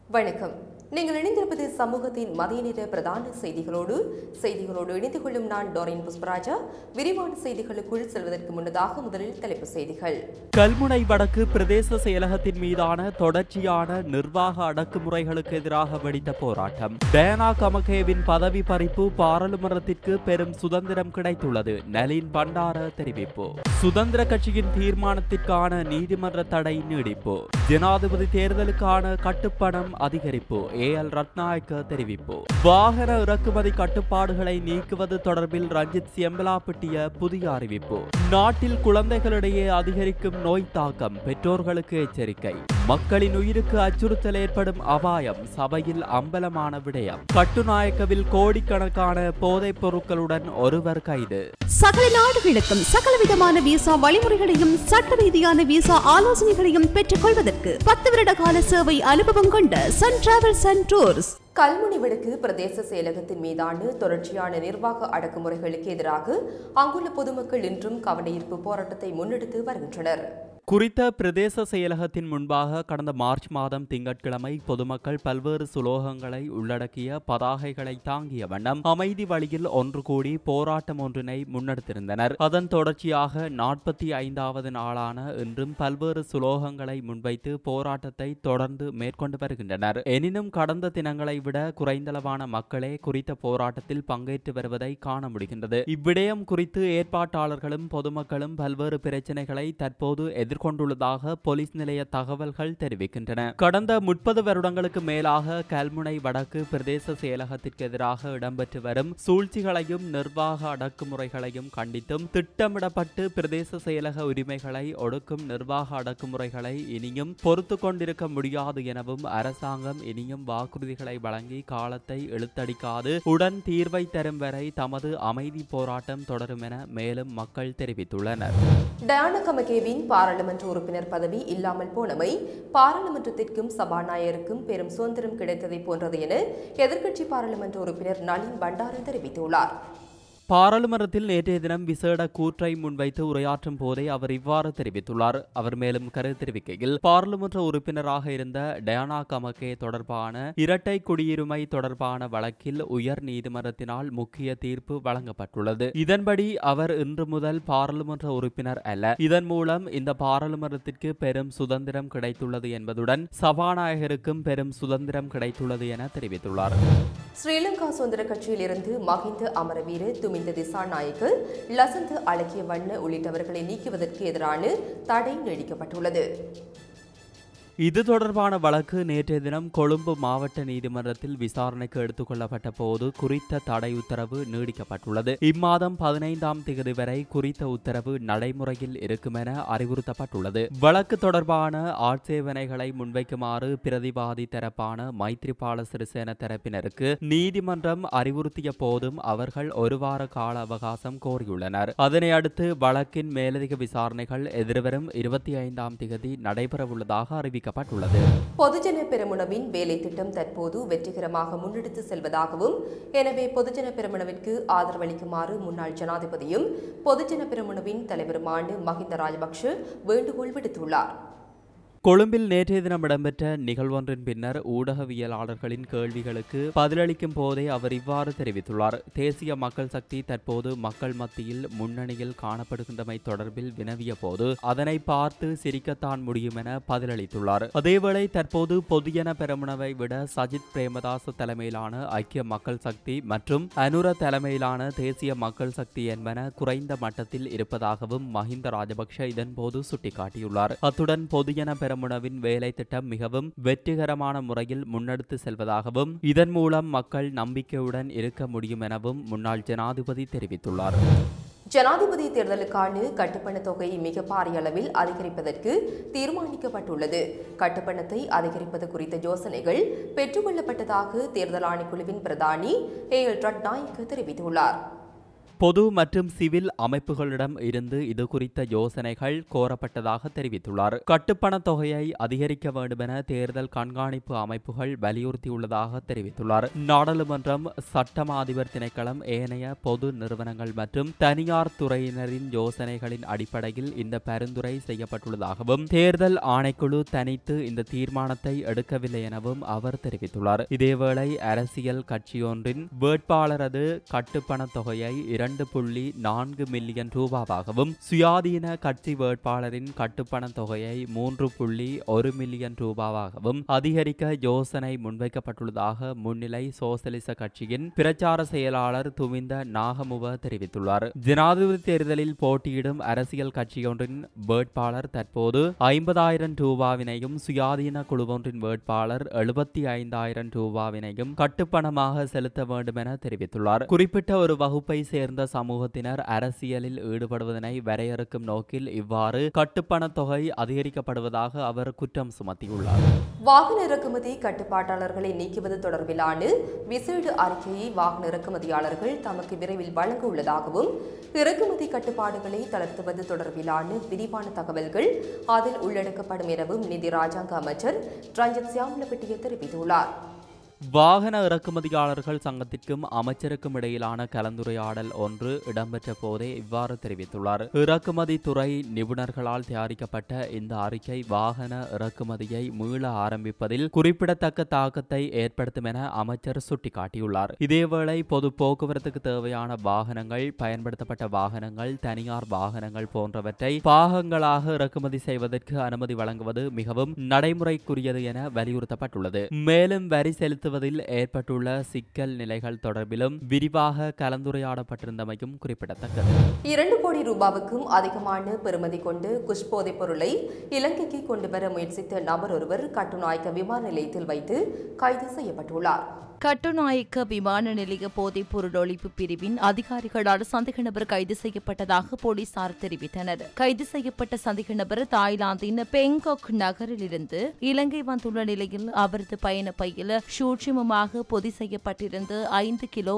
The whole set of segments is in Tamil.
வணக்கம். நீங்கள் இணைந்திருப்பது சமூகத்தின் மதிய நேர பிரதான செய்திகளோடு இணைந்து கொள்ளும் நான் டோரின் புஷ்பராஜா. விரிவான செய்திகளுக்குள் செல்வதற்கு முன்னதாக முதலில் தலைப்பு செய்திகள். கல்முனை வடக்கு பிரதேச செயலகத்தின் மீதான தொடர்ச்சியான நிர்வாக அடக்குமுறைகளுக்கு எதிராக வெடித்த போராட்டம். டயானா கமகேவின் பதவி பறிப்பு பாராளுமன்றத்திற்கு பெரும் சுதந்திரம் கிடைத்துள்ளது. நளின் பண்டார தெரிவிப்பு. சுதந்திர கட்சியின் தீர்மானத்திற்கான நீதிமன்ற தடை நீடிப்பு. ஜனாதிபதி தேர்தலுக்கான கட்டுப்பணம் அதிகரிப்பு. ஏஎல் ரத்நாயக்க தெரிவிப்பு. வாகன இறக்குமதி கட்டுப்பாடுகளை நீக்குவது தொடர்பில் ரஞ்சித் சியம்பலாப்பட்டிய புதிய அறிவிப்பு. நாட்டில் குழந்தைகளிடையே அதிகரிக்கும் நோய் தாக்கம், பெற்றோர்களுக்கு எச்சரிக்கை. மக்களின் உயிருக்கு அச்சுறுத்தல் ஏற்படும் அபாயம், சபையில் அம்பலமான விடயம். கட்டுநாயக்கவில் கோடிக்கணக்கான போதைப் பொருட்களுடன் ஒருவர் கைது. சகல நாடுகளுக்கும் சகலவிதமான விசா வழிமுறைகளையும் சட்ட ரீதியான விசா ஆலோசனைகளையும் பெற்றுக் கொள்வதற்கு 10 வருட கால சேவை அனுபவம் கொண்ட sun travels and tours. Kalmunai வடக்கு பிரதேச செயலகத்தின் மீதான தொடர்ச்சியான நிர்வாக அடக்குமுறைகளுக்கு எதிராக அங்குள்ள பொதுமக்கள் இன்றும் கவனஈர்ப்பு போராட்டத்தை முன்னெடுத்து வருகின்றனர். குறித்த பிரதேச செயலகத்தின் முன்பாக கடந்த மார்ச் மாதம் திங்கட்கிழமை பொதுமக்கள் பல்வேறு சுலோகங்களை உள்ளடக்கிய பதாகைகளை தாங்கிய வண்ணம் அமைதி வழியில் ஒன்று கூடி போராட்டம் ஒன்றினை முன்னெடுத்திருந்தனர். அதன் தொடர்ச்சியாக 45வது நாளான இன்றும் பல்வேறு சுலோகங்களை முன்வைத்து போராட்டத்தை தொடர்ந்து மேற்கொண்டு வருகின்றனர். எனினும் கடந்த தினங்களை விட குறைந்தளவான மக்களே குறித்த போராட்டத்தில் பங்கேற்று வருவதை காண முடிகின்றது. இவ்விடயம் குறித்து ஏற்பாட்டாளர்களும் பொதுமக்களும் பல்வேறு பிரச்சினைகளை தற்போது எதிர்கொண்டுள்ளதாக போலீஸ் நிலைய தகவல்கள் தெரிவிக்கின்றன. கடந்த 30 வருடங்களுக்கு மேலாக கல்முனை வடக்கு பிரதேச செயலகத்திற்கு எதிராக இடம்பெற்று வரும் சூழ்ச்சிகளையும் நிர்வாக அடக்குமுறைகளையும் கண்டித்தும் திட்டமிடப்பட்டு பிரதேச செயலக உரிமைகளை ஒடுக்கும் நிர்வாக அடக்குமுறைகளை இனியும் பொறுத்து கொண்டிருக்க முடியாது எனவும் அரசாங்கம் இனியும் வாக்குறுதிகளை வழங்கி காலத்தை இழுத்தடிக்காது உடன் தீர்வை தரும் வரை தமது அமைதி போராட்டம் தொடரும் என மேலும் மக்கள் தெரிவித்துள்ளனர். டயானா கமகேவின் பாராளுமன்ற உறுப்பினர் பதவி இல்லாமல் போனமை பாராளுமன்றத்திற்கும் சபாநாயகருக்கும் பெரும் சுதந்திரம் கிடைத்ததை போன்றது என எதிர்க்கட்சி பாராளுமன்ற உறுப்பினர் நளின் பண்டார தெரிவித்துள்ளார். பாராளுமன்றத்தில் நேற்றைய தினம் விசேட கூற்றை முன்வைத்து உரையாற்றும் போதே அவர் இவ்வாறு தெரிவித்துள்ளார். அவர் மேலும் கருத்து தெரிவிக்கையில், பாராளுமன்ற உறுப்பினராக இருந்த டயானா கமகே தொடர்பான இரட்டை குடியுரிமை தொடர்பான வழக்கில் உயர் நீதிமன்றத்தினால் முக்கிய தீர்ப்பு வழங்கப்பட்டுள்ளது. இதன்படி அவர் இன்று முதல் பாராளுமன்ற உறுப்பினர் அல்ல. இதன் மூலம் இந்த பாராளுமன்றத்திற்கு பெரும் சுதந்திரம் கிடைத்துள்ளது என்பதுடன் சபாநாயகருக்கும் பெரும் சுதந்திரம் கிடைத்துள்ளது என தெரிவித்துள்ளார். ஸ்ரீலங்கா சுதந்திர கட்சியில் இருந்து மஹிந்த அமரவீர, துமிந்த திசாநாயக்க, லசந்த அழகியவண்ண உள்ளிட்டவர்களை நீக்குவதற்கு எதிரான தடை நீடிக்கப்பட்டுள்ளது. இது தொடர்பான வழக்கு நேற்றைய தினம் கொழும்பு மாவட்ட நீதிமன்றத்தில் விசாரணைக்கு எடுத்துக் கொள்ளப்பட்ட போது குறித்த தடை உத்தரவு நீடிக்கப்பட்டுள்ளது. இம்மாதம் 15ஆம் தேதி வரை குறித்த உத்தரவு நடைமுறையில் இருக்கும் என அறிவுறுத்தப்பட்டுள்ளது. வழக்கு தொடர்பான ஆட்சேபனைகளை முன்வைக்குமாறு பிரதிவாதி தரப்பான மைத்ரிபால சிறிசேன தரப்பினருக்கு நீதிமன்றம் அறிவுறுத்திய போதும் அவர்கள் ஒரு வார கால அவகாசம் கோரியுள்ளனர். அதனை அடுத்து வழக்கின் மேலதிக விசாரணைகள் எதிர்வரும் 25ஆம் தேதி நடைபெறவுள்ளதாக அறிவிக்கப்பட்டுள்ளது. பொதுஜன பெரமுனவின் வேலை திட்டம் தற்போது வெற்றிகரமாக முன்னெடுத்து செல்வதாகவும், எனவே பொதுஜன பெரமுனவிற்கு ஆதரவளிக்குமாறு முன்னாள் ஜனாதிபதியும் பொதுஜன பெரமுனவின் தலைவருமான மஹிந்த ராஜபக்ஷ வேண்டுகோள் விடுத்துள்ளார். கொழும்பில் நேற்றைய தினம் இடம்பெற்ற நிகழ்வொன்றின் பின்னர் ஊடகவியலாளர்களின் கேள்விகளுக்கு பதிலளிக்கும் போதே அவர் இவ்வாறு தெரிவித்துள்ளார். தேசிய மக்கள் சக்தி தற்போது மக்கள் மத்தியில் முன்னணியில் காணப்படுகின்றமை தொடர்பில் வினவிய போது அதனை பார்த்து சிரிக்கத்தான் முடியும் என பதிலளித்துள்ளார். அதேவேளை தற்போது பொதுஜன பெரமுனவை விட சஜித் பிரேமதாச தலைமையிலான ஐக்கிய மக்கள் சக்தி மற்றும் அனுர தலைமையிலான தேசிய மக்கள் சக்தி என்பன குறைந்த மட்டத்தில் இருப்பதாகவும் மஹிந்த ராஜபக்ஷ இதன்போது சுட்டிக்காட்டியுள்ளார். அத்துடன் பொதுஜன பெரமுனவின் வேலை திட்டம் மிகவும் வெற்றிகரமான முறையில் முன்னெடுத்து செல்வதாகவும் இதன் மூலம் மக்கள் நம்பிக்கையுடன் இருக்க முடியும் எனவும் முன்னாள் ஜனாதிபதி தெரிவித்துள்ளார். ஜனாதிபதி தேர்தலுக்கான கட்டுப்பண தொகை மிக பாரிய அளவில் அதிகரிப்பதற்கு தீர்மானிக்கப்பட்டுள்ளது. கட்டுப்பணத்தை அதிகரிப்பது குறித்த யோசனைகள் பெற்றுக்கொள்ளப்பட்டதாக தேர்தல் ஆணைக்குழுவின் பிரதானி ஏஎல் ரட்நாயக்க தெரிவித்துள்ளார். பொது மற்றும் சிவில் அமைப்புகளிடம் இருந்து இது குறித்த யோசனைகள் கோரப்பட்டதாக தெரிவித்துள்ளார். கட்டுப்பண தொகையை அதிகரிக்க வேண்டுமென தேர்தல் கண்காணிப்பு அமைப்புகள் வலியுறுத்தியுள்ளதாக தெரிவித்துள்ளார். நாடாளுமன்றம், சட்டமா அதிபர் திணைக்களம், ஏனைய பொது நிறுவனங்கள் மற்றும் தனியார் துறையினரின் யோசனைகளின் அடிப்படையில் இந்த பரிந்துரை செய்யப்பட்டுள்ளதாகவும் தேர்தல் ஆணைக்குழு தனித்து இந்த தீர்மானத்தை எடுக்கவில்லை எனவும் அவர் தெரிவித்துள்ளார். இதேவேளை அரசியல் கட்சியொன்றின் வேட்பாளரது கட்டுப்பண தொகையை 2.4 மில்லியன் ரூபாவாகவும் சுயாதீன கட்சி வேட்பாளரின் கட்டுப்பண தொகையை 3.1 மில்லியன் ரூபாவாகவும் அதிகரிக்க யோசனை முன்வைக்கப்பட்டுள்ளதாக முன்னிலை சோசலிச கட்சியின் பிரச்சார செயலாளர் துமிந்த நாகமுவ தெரிவித்துள்ளார். ஜனாதிபதி தேர்தலில் போட்டியிடும் அரசியல் கட்சியொன்றின் வேட்பாளர் தற்போது 50,000 ரூபாவினையும் சுயாதீன குழுவொன்றின் வேட்பாளர் 75,000 ரூபாவினையும் கட்டுப்பணமாக செலுத்த வேண்டும் என தெரிவித்துள்ளார். குறிப்பிட்ட ஒரு வகுப்பை சேர்ந்த சமூகத்தினர் அரசியலில் ஈடுபடுவதனை வரையறுக்கும் நோக்கில் இவ்வாறு கட்டுப்பண தொகை அதிகரிக்கப்படுவதாக அவர் குற்றம் சுமத்தியுள்ளார். வாகன இறக்குமதி கட்டுப்பாட்டாளர்களை நீக்குவது தொடர்பிலான விசேட அறிக்கையை வாகன இறக்குமதியாளர்கள் தமக்கு விரைவில் வழங்க உள்ளதாகவும் இறக்குமதி கட்டுப்பாடுகளை தளர்த்துவது தொடர்பிலான விரிவான தகவல்கள் அதில் உள்ளடக்கப்படும் எனவும் நிதி ராஜாங்க அமைச்சர் ரஞ்சித் சியாமலப்பட்டிய தெரிவித்துள்ளார். வாகன இறக்குமதியாளர்கள் சங்கத்திற்கும் அமைச்சருக்கும் இடையிலான கலந்துரையாடல் ஒன்று இடம்பெற்ற போதே இவ்வாறு தெரிவித்துள்ளார். இறக்குமதி துறை நிபுணர்களால் தயாரிக்கப்பட்ட இந்த அறிக்கை வாகன இறக்குமதியை மீள ஆரம்பிப்பதில் குறிப்பிடத்தக்க தாக்கத்தை ஏற்படுத்தும் என அமைச்சர் சுட்டிக்காட்டியுள்ளார். இதேவேளை பொது போக்குவரத்துக்கு தேவையான வாகனங்கள், பயன்படுத்தப்பட்ட வாகனங்கள், தனியார் வாகனங்கள் போன்றவற்றை பாகங்களாக இறக்குமதி செய்வதற்கு அனுமதி வழங்குவது மிகவும் நடைமுறைக்குரியது என வலியுறுத்தப்பட்டுள்ளது. மேலும் வரி செலுத்த ஏற்பட்டுள்ள சிக்கல் நிலைகள் தொடர்பிலும் விரிவாக கலந்துரையாடப்பட்டிருந்தமையும் குறிப்பிடத்தக்கது. 2 கோடி ரூபாவுக்கும் அதிகமான பெறுமதி கொண்டு குஷ் போதைப் பொருளை இலங்கைக்கு கொண்டு வர முயற்சித்த நபர் ஒருவர் கட்டுநாயக்க விமான நிலையத்தில் வைத்து கைது செய்யப்பட்டுள்ளார். கட்டுநாயக்க விமான நிலைய போதைப் பொருள் ஒழிப்பு பிரிவின் அதிகாரிகளால் சந்தேக நபர் கைது செய்யப்பட்டதாக போலீசார் தெரிவித்தனர். கைது செய்யப்பட்ட சந்தேக நபர் தாய்லாந்தின் பெங்காக் நகரிலிருந்து இலங்கை வந்துள்ள நிலையில் அவரது பயண பையில் சூட்சுமமாக பொதி செய்யப்பட்டிருந்த 5 கிலோ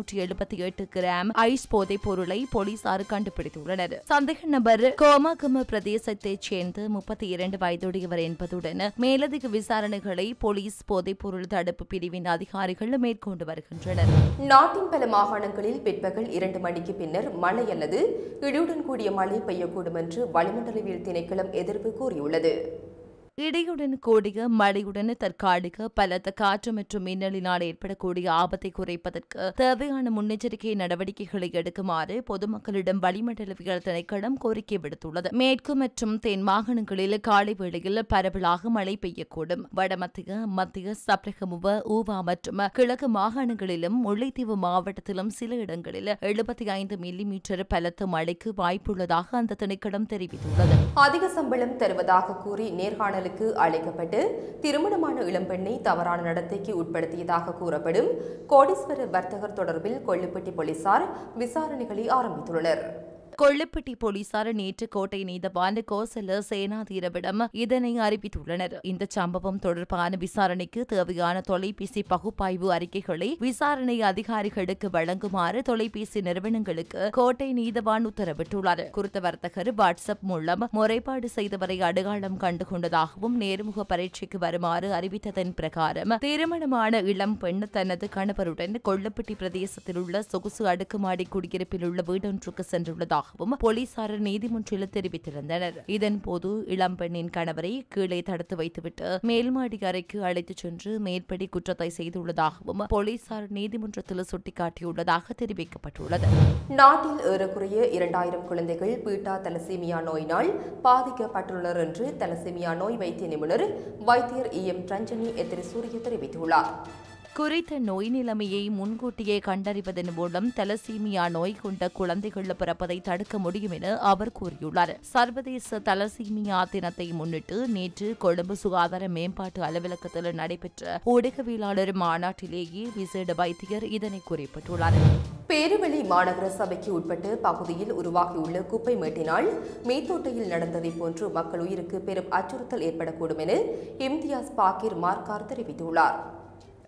278 கிராம் ஐஸ் போதைப் பொருளை போலீசார் கண்டுபிடித்துள்ளனர். சந்தேக நபர் கோமாகம பிரதேசத்தைச் சேர்ந்த 32 வயதுடையவர் என்பதுடன் மேலதிக விசாரணைகளை போலீஸ் போதைப் பொருள் தடுப்பு பிரிவின் அதிகாரிகள் மேற்கொண்டு வருகின்றனர். நாட்டின் பல மாகாணங்களில் பிற்பகல் 2 மணிக்கு பின்னர் மழை அல்லது இடியுடன் கூடிய மழை பெய்யக்கூடும் என்று வளிமண்டலவியல் திணைக்களம் எதிர்ப்பு கூறியுள்ளது. இடியுடன் கூடிய மழையுடன் தற்காலிக பலத்த காற்று மற்றும் மின்னலினால் ஏற்படக்கூடிய ஆபத்தை குறைப்பதற்கு தேவையான முன்னெச்சரிக்கை நடவடிக்கைகளை எடுக்குமாறு பொதுமக்களிடம் வளிமண்டலவியல் திணைக்களம் கோரிக்கை விடுத்துள்ளது. மேற்கு மற்றும் தென் மாகாணங்களில் காலை வேளையில் பரவலாக மழை பெய்யக்கூடும். வடமத்திய, மத்திய சப்ரகமுவ, ஊவா மற்றும் கிழக்கு மாகாணங்களிலும் முல்லைத்தீவு மாவட்டத்திலும் சில இடங்களில் 75 மில்லிமீட்டர் பலத்த மழைக்கு வாய்ப்புள்ளதாக அந்த திணைக்களம் தெரிவித்துள்ளது. அதிக சம்பளம் தருவதாக கூறி நேர்காணல் அழைக்கப்பட்டு திருமணமான இளம்பெண்ணை தவறான நடத்தைக்கு உட்படுத்தியதாக கூறப்படும் கோடீஸ்வர வர்த்தகர் தொடர்பில் கொள்ளுப்பட்டி போலீசார் விசாரணைகளை ஆரம்பித்துள்ளனர். கொள்ளுப்பட்டி போலீசார் நேற்று கோட்டை நீதவான் கோசல சேனாதீரவிடம் இதனை அறிவித்துள்ளனர். இந்த சம்பவம் தொடர்பான விசாரணைக்கு தேவையான தொலைபேசி பகுப்பாய்வு அறிக்கைகளை விசாரணை அதிகாரிகளுக்கு வழங்குமாறு தொலைபேசி நிறுவனங்களுக்கு கோட்டை நீதவான் உத்தரவிட்டுள்ளார். குறித்த வர்த்தகர் வாட்ஸ்அப் மூலம் முறைப்பாடு செய்தவரை அடையாளம் கண்டுகொண்டதாகவும் நேர்முக பரீட்சைக்கு வருமாறு அறிவித்ததன் பிரகாரம் திருமணமான இளம் பெண் தனது கணவருடன் கொள்ளுப்பட்டி பிரதேசத்தில் உள்ள சொகுசு அடுக்குமாடி குடியிருப்பில் உள்ள வீடொன்றுக்கு சென்றுள்ளதாக போலீசார் நீதிமன்றில் தெரிவித்திருந்தனர். இதன்போது இளம்பெண்ணின் கணவரை கீழே தடுத்து வைத்துவிட்டு மேல்மாடி அறைக்கு அழைத்துச் சென்று மேற்படி குற்றத்தை செய்துள்ளதாகவும் போலீசார் நீதிமன்றத்தில் சுட்டிக்காட்டியுள்ளதாக தெரிவிக்கப்பட்டுள்ளது. நாட்டில் ஏறக்குறைய 2000 குழந்தைகள் பீட்டா தலசீமியா நோயினால் பாதிக்கப்பட்டுள்ளனர் என்று தலசீமியா நோய் வைத்திய நிபுணர் வைத்தியர் EM ரஞ்சனி எத்திரிசூரிய தெரிவித்துள்ளார். குறித்த நோய் நிலைமையை முன்கூட்டியே கண்டறிவதன் மூலம் தலசீமியா நோய் கொண்ட குழந்தைகள் பிறப்பதை தடுக்க முடியும் என அவர் கூறியுள்ளார். சர்வதேச தலசீமியா தினத்தை முன்னிட்டு நேற்று கொழும்பு சுகாதார மேம்பாட்டு அலுவலகத்தில் நடைபெற்ற ஊடகவியலாளர் மாநாட்டிலேயே விசேட வைத்தியர் இதனை குறிப்பிட்டுள்ளார். பேருவெளி மாநகர சபைக்கு உட்பட்ட பகுதியில் உருவாகியுள்ள குப்பை மேட்டினால் மீத்தோட்டையில் நடந்ததை போன்று மக்கள் உயிருக்கு பெரும் அச்சுறுத்தல் ஏற்படக்கூடும் என இம்தியாஸ் பாக்கிர் மார்கார் தெரிவித்துள்ளார்.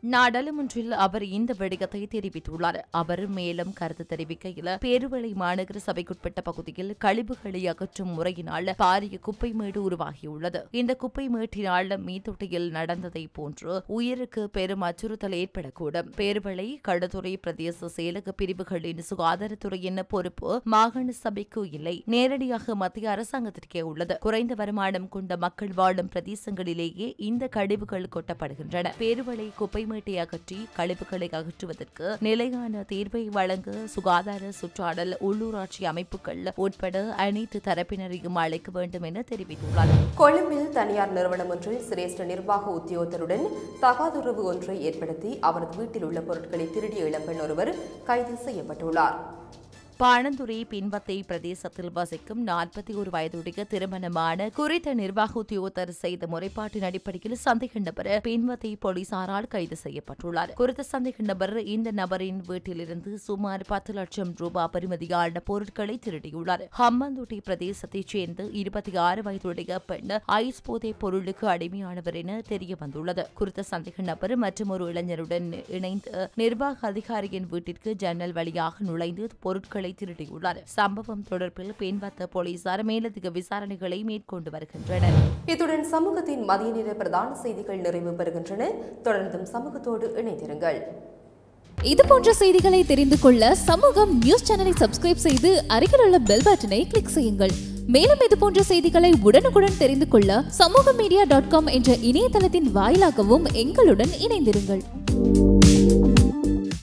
நாடாளுமன்றில் அவர் இந்த விடயத்தை தெரிவித்துள்ளார். அவர் மேலும் கருத்து தெரிவிக்கையில், பேருவளை மாநகர சபைக்குட்பட்ட பகுதியில் கழிவுகளை அகற்றும் முறையினால் பாரிய குப்பை மேடு உருவாகியுள்ளது. இந்த குப்பை மேட்டினால் மீத்தொட்டியில் நடந்ததை போன்று உயிருக்கு பெரும் அச்சுறுத்தல் ஏற்படக்கூடும். பேருவளை கடற்துறை பிரதேச செயலக பிரிவுகளின் சுகாதாரத்துறையின் பொறுப்பு மாகாண சபைக்கு இல்லை, நேரடியாக மத்திய அரசாங்கத்திற்கே உள்ளது. குறைந்த வருமானம் கொண்ட மக்கள் வாழும் பிரதேசங்களிலேயே இந்த கழிவுகள் கொட்டப்படுகின்றன. பேருவளை குப்பை மேட்டை அகற்றி கழிவுகளை அகற்றுவதற்கு நிலையான தீர்வை வழங்க சுகாதார, சுற்றாடல், உள்ளூராட்சி அமைப்புகள் உட்பட அனைத்து தரப்பினரையும் அழைக்க வேண்டும் என தெரிவித்துள்ளார். கொழும்பில் தனியார் நிறுவனம் ஒன்றில் சிரேஷ்ட நிர்வாக உத்தியோகத்தருடன் தகாதுறவு ஒன்றை ஏற்படுத்தி அவரது வீட்டில் உள்ள பொருட்களை திருடிய இளம்பெண் ஒருவர் கைது செய்யப்பட்டுள்ளார். பாணந்துறை பின்வத்தை பிரதேசத்தில் வசிக்கும் 41 வயதுடைய திருமணமான குறித்த நிர்வாக உத்தியோகத்தர் செய்த முறைப்பாட்டின் அடிப்படையில் சந்தேக நபர் பின்வத்தை போலீசாரால் கைது செய்யப்பட்டுள்ளார். குறித்த சந்தேக நபர் இந்த நபரின் வீட்டிலிருந்து சுமார் 10 லட்சம் ரூபாய் பெறுமதியான பொருட்களை திருடியுள்ளார். ஹம்மந்துட்டி பிரதேசத்தைச் சேர்ந்த 26 வயதுடைய பெண் ஐஸ் போதை பொருளுக்கு அடிமையானவர் என தெரிய வந்துள்ளது. குறித்த சந்தேக நபர் மற்றும் ஒரு இளைஞருடன் இணைந்து நிர்வாக அதிகாரியின் வீட்டிற்கு ஜன்னல் வழியாக நுழைந்து பொருட்களை திருடியுள்ளார். சம்பவம் தொடர்பில் பின்வத்த போலீசார் மேலதிக விசாரணைகளை மேற்கொண்டு வருகின்றனர். இத்துடன் சமூகத்தின் மதிய நேர பிரதான செய்திகள் நிறைவு பெறுகின்றன. தொடர்ந்தும் சமூகத்தோடு இணைந்திருங்கள். இதுபோன்ற செய்திகளை தெரிந்து கொள்ள சமூகம் நியூஸ் சேனலை சப்ஸ்கிரைப் செய்து அருகில் உள்ள பெல் பட்டனை கிளிக் செய்யுங்கள். மேலும் இதுபோன்ற செய்திகளை உடனுக்குடன் தெரிந்து கொள்ள சமூகமீடியா.com என்ற இணையதளத்தின் வாயிலாகவும் எங்களுடன் இணைந்திருங்கள்.